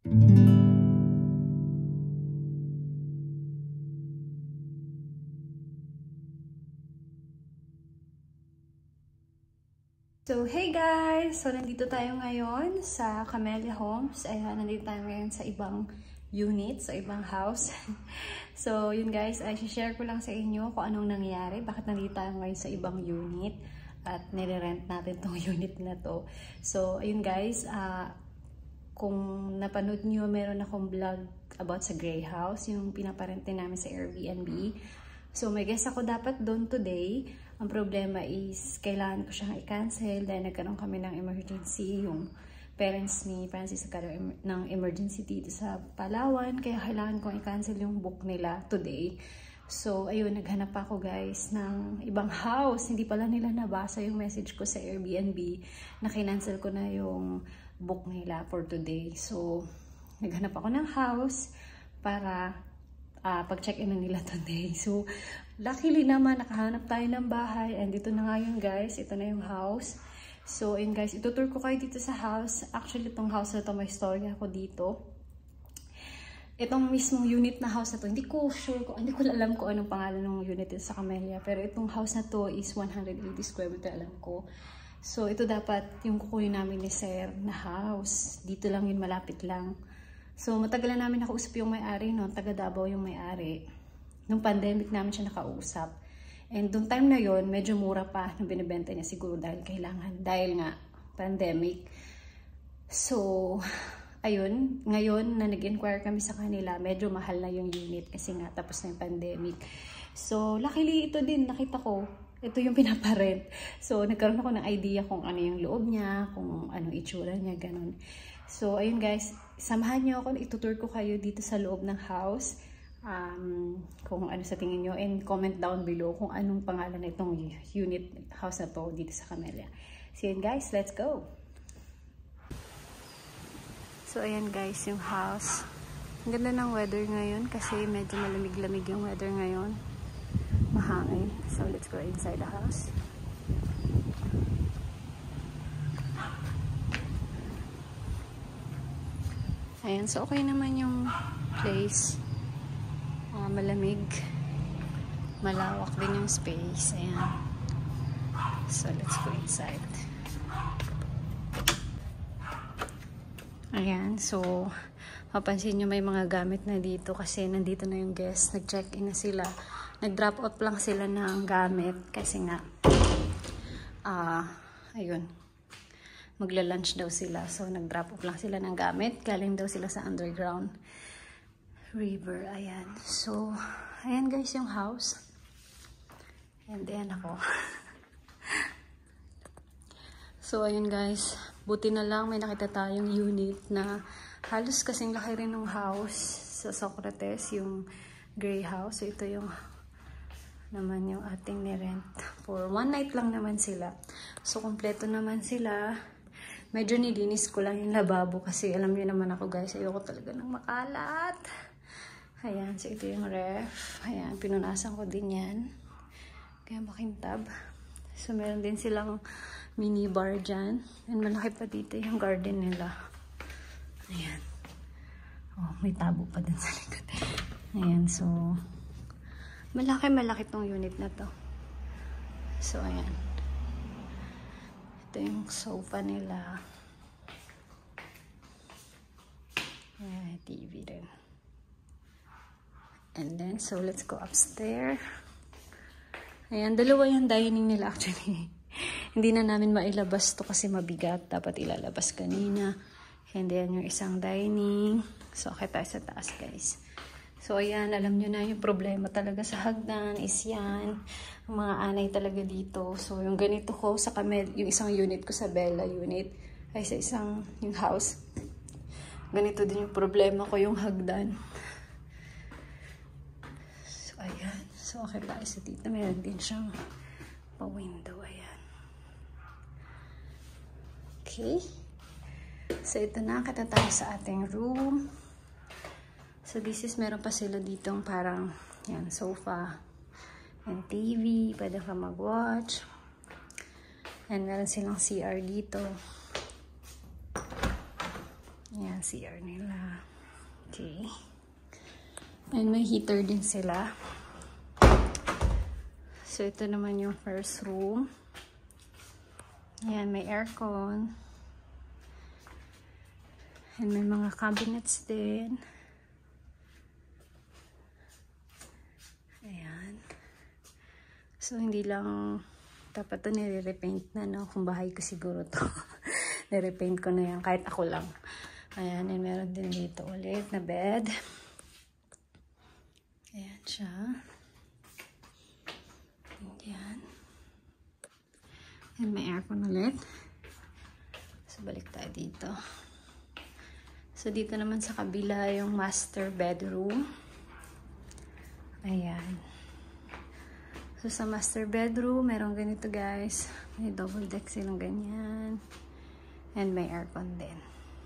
So, hey guys! So, nandito tayo ngayon sa Camellia Homes. Ayan, nandito tayo ngayon sa ibang unit, sa ibang house. So, yun guys, ay share ko lang sa inyo kung anong nangyari. Bakit nandito tayo ngayon sa ibang unit at nire-rent natin tong unit na to. So, ayun guys, kung napanood nyo, meron akong vlog about sa Grey House, yung pinaparente namin sa Airbnb. So, may guest ako dapat doon today. Ang problema is, kailangan ko siyang i-cancel dahil nagkaroon kami ng emergency. Yung parents ni Francis nagkaroon ng emergency dito sa Palawan. Kaya kailangan kong i-cancel yung book nila today. So, ayun, naghanap ako guys ng ibang house. Hindi pala nila nabasa yung message ko sa Airbnb na kinancel ko na yung book nila for today. So, naghanap ako ng house para pag-check-in na nila today. So, luckily naman, nakahanap tayo ng bahay. And dito na nga yun guys. Ito na yung house. So, ayun guys, itutur ko kayo dito sa house. Actually, itong house na ito, may story ako dito. Itong mismong unit na house na to, hindi ko alam kung anong pangalan ng unit sa Camellia. Pero itong house na to is 180 square meter, alam ko. So, ito dapat yung kukunin namin ni Sir na house. Dito lang yun, malapit lang. So, matagal na namin nakausap yung may-ari, no? Taga Davao yung may-ari. Nung pandemic namin siya nakausap. And nung time na yon medyo mura pa nung binibenta niya siguro dahil nga pandemic. So, ayun, ngayon na nag-inquire kami sa kanila, medyo mahal na yung unit kasi nga tapos na yung pandemic. So, luckily ito din, nakita ko, ito yung pinaparent. So, nagkaroon ako ng idea kung ano yung loob niya, kung ano itsura niya, ganun. So, ayun guys, samahan niyo ako, itutur ko kayo dito sa loob ng house. Kung ano sa tingin nyo, and comment down below kung anong pangalan na itong unit house na to dito sa Camellia. So, yun guys, let's go! So, ayan guys, yung house. Ang ganda ng weather ngayon kasi medyo malamig-lamig yung weather ngayon. Mahangin. So, let's go inside the house. Ayan, so okay naman yung place. Malamig. Malawak din yung space. Ayan. So, let's go inside. Ayan, so mapansin nyo may mga gamit na dito kasi nandito na yung guest. Nag-check-in na sila. Nag-drop out lang sila ng gamit kasi nga ayun, magla-lunch daw sila. So, nag-drop off lang sila ng gamit. Galing daw sila sa underground river. Ayan. So, ayan guys yung house. And then ako. So, ayun guys. Buti na lang may nakita tayong unit na halos kasing laki rin ng house sa Socrates, yung Grey House. So, ito yung naman yung ating ni-rent. For one night lang naman sila. So, kompleto naman sila. Medyo nilinis ko lang yung lababo kasi alam niyo naman ako guys, ayoko talaga ng makalat. Ayan, so ito yung ref. Ayan, pinunasan ko din yan. Kaya makintab. So, meron din silang mini bar dyan. And malaki pa dito yung garden nila. Ayan. Oh, may tabo pa din sa likod. Ayan, so malaki tong unit na to. So, ayan. Ito yung sofa nila. Ayan, TV din. And then, so let's go upstairs. Ayan, dalawa yung dining nila actually. Hindi na namin mailabas to kasi mabigat. Dapat ilalabas kanina. And then, yung isang dining. So, okay tayo sa taas, guys. So, ayan, alam nyo na yung problema talaga sa hagdan is yan. Ang mga anay talaga dito. So, yung ganito ko sa yung isang unit ko sa Bella unit, ay sa isang, yung house. Ganito din yung problema ko, yung hagdan. So, ayan. So, okay tayo sa dito. Meron din siyang pa-window. Ayan. Okay. So, ito na. Kata tayo sa ating room. So, this is, meron pa sila ditong parang, yan, sofa and TV. Pwede ka mag-watch. And meron silang CR dito. Ayan, CR nila. Okay. And may heater din sila. So, ito naman yung first room. Ayan, may aircon. And may mga cabinets din. Ayan. So, hindi lang dapat ito nire-repaint na, no? Kung bahay ko siguro to. Nire-repaint ko na yan. Kahit ako lang. Ayan. And meron din dito ulit na bed. Ayan siya. Ayan. And may aircon ulit. So, balik tayo dito. So, dito naman sa kabila yung master bedroom. Ayan. So, sa master bedroom, meron ganito guys. May double deck silang ganyan. And may aircon din.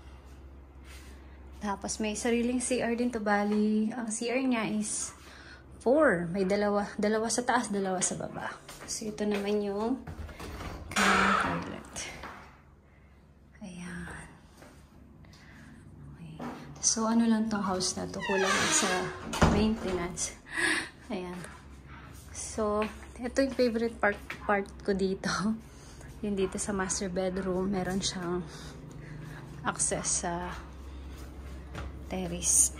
Tapos, may sariling CR din to. Bali, ang CR niya is 4. May dalawa sa taas, dalawa sa baba. So, ito naman yung toilet. Ayan. Okay. So, ano lang tong house na to? Kulang sa maintenance. Ayan. So, ito yung favorite part ko dito. Yung dito sa master bedroom, meron siyang access sa terrace.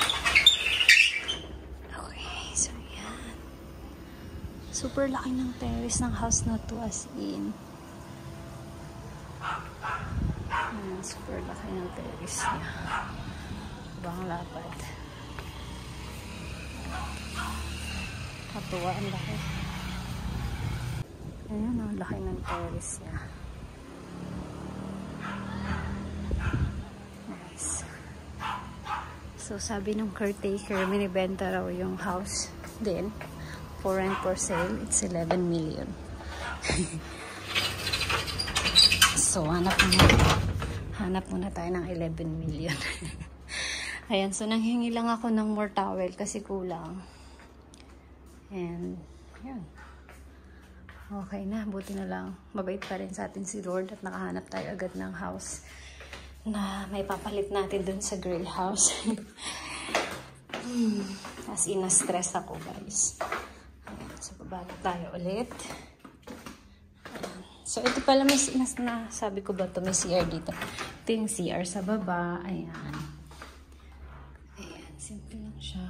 Super laki ng terrace ng house na to, as in. Ayan, super laki ng terrace niya. Ibang lapad. Katuwa, ang laki. Ayan, ang laki ng terrace niya. Nice. So, sabi ng caretaker, minibenta raw yung house din. For rent for sale, it's 11 million. So, hanap muna tayo ng 11 million. Ayan, so nanghingi lang ako ng more towel kasi kulang. And, yun. Okay na, buti na lang. Mabait pa rin sa atin si Lord at nakahanap tayo agad ng house na may papalit natin dun sa gray house. As in, na-stress ako, guys. So, babalik tayo ulit. So, ito pala may sabi ko ba ito? May CR dito. Ito yung CR sa baba. Ayan. Ayan. Simple lang siya.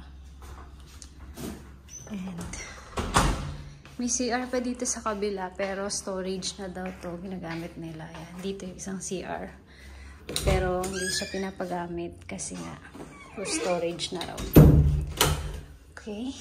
And, may CR pa dito sa kabila. Pero, storage na daw to ginagamit nila. Ayan. Dito yung isang CR. Pero, hindi siya pinapagamit kasi nga, for storage na raw. Okay.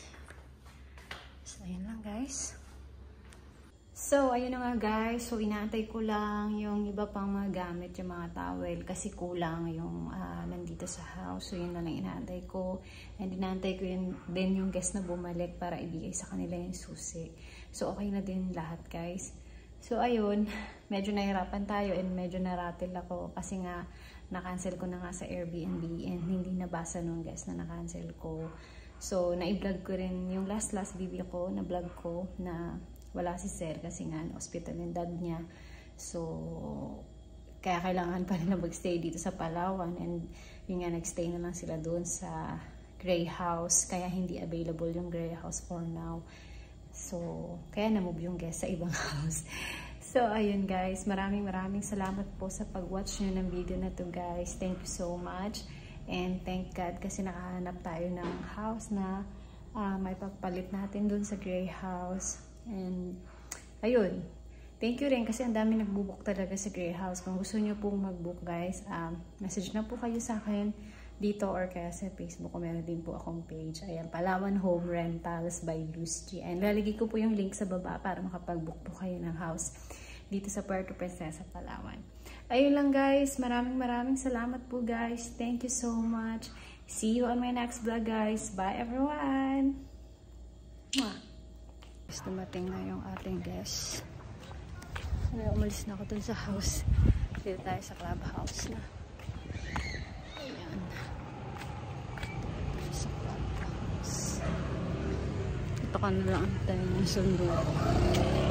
Ayan lang guys. So, ayun na nga guys. So, inaantay ko lang yung iba pang mga gamit, yung mga towel. Kasi kulang yung nandito sa house. So, yun na lang inaantay ko. And inaantay ko yun din yung guest na bumalik para ibigay sa kanila yung susi. So, okay na din lahat guys. So, ayun. Medyo nahirapan tayo and medyo naratil ako. Kasi nga, na-cancel ko na nga sa Airbnb. And hindi nabasa nung guest na na-cancel ko. So, na-vlog ko rin yung last video ko, na-vlog ko na wala si Sir kasi nga hospital yung dad niya. So, kaya kailangan pa rin na mag-stay dito sa Palawan. And yun nga, nag-stay na lang sila doon sa Gray House. Kaya hindi available yung Gray House for now. So, kaya na-move yung guest sa ibang house. So, ayun guys. Maraming salamat po sa pag-watch nyo ng video na to guys. Thank you so much. And thank God kasi nakahanap tayo ng house na may papalit natin dun sa Gray House. And ayun, thank you rin kasi ang dami nagbubook talaga sa Gray House. Kung gusto nyo pong mag-book guys, message na po kayo sa akin dito or kaya sa Facebook ko. Meron din po akong page. Ayan, Palawan Home Rentals by Luz G. And lalagay ko po yung link sa baba para makapag-book po kayo ng house dito sa Puerto Princesa, Palawan. Ayun lang guys. Maraming salamat po guys. Thank you so much. See you on my next vlog guys. Bye everyone. Dumating na yung ating guest. Umalis na ako dun sa house. Dito tayo sa clubhouse na. Ayan. Dito sa clubhouse. Ito ka na lang tayo ng sundo.